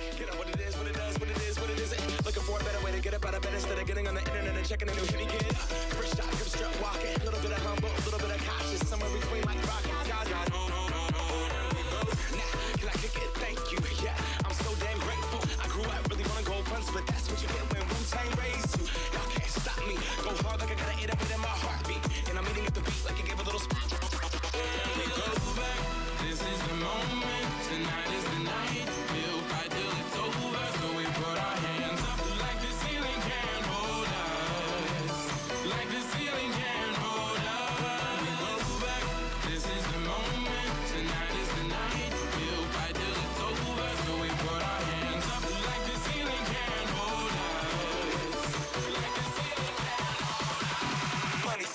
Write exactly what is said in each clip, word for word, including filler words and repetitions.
Get up what it is, what it does, what it is, what it isn't. Looking for a better way to get up out of bed instead of getting on the internet and checking a new hit. Kid. First shot, grip strut walking. A little bit of humble, a little bit of cautious. Somewhere between like rock and God, God. Nah, can I kick it? Thank you. Yeah, I'm so damn grateful. I grew up really wanna go fronts, but that's what you get when Wu-Tang raised you. Y'all can't stop me. Go hard like I gotta eat up it in my heartbeat. And I'm eating at the beat like you gave a little spot. We go back. This is the moment. Tonight is the night. We'll fight till it's over. So we put our hands up like the ceiling can't hold us. Like the ceiling can't hold us. We go back. This is the moment. Tonight is the night. We'll fight till it's over. So we put our hands up like the ceiling can't hold us. Like the ceiling can't hold us. Money.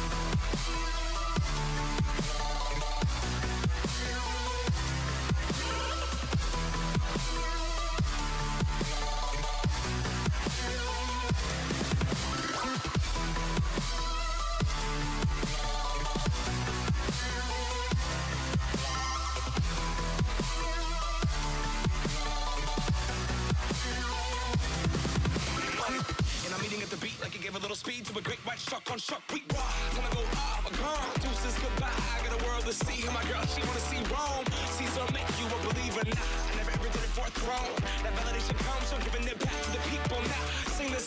Give a little speed to a great white shark on shark week. Wanna go off, I'm gone. Deuces goodbye. I got a world to see. My girl, she wanna see Rome. Caesar make you a believer. Nah, I never ever did it for a throne. That validation comes from giving it back to the people. Now sing the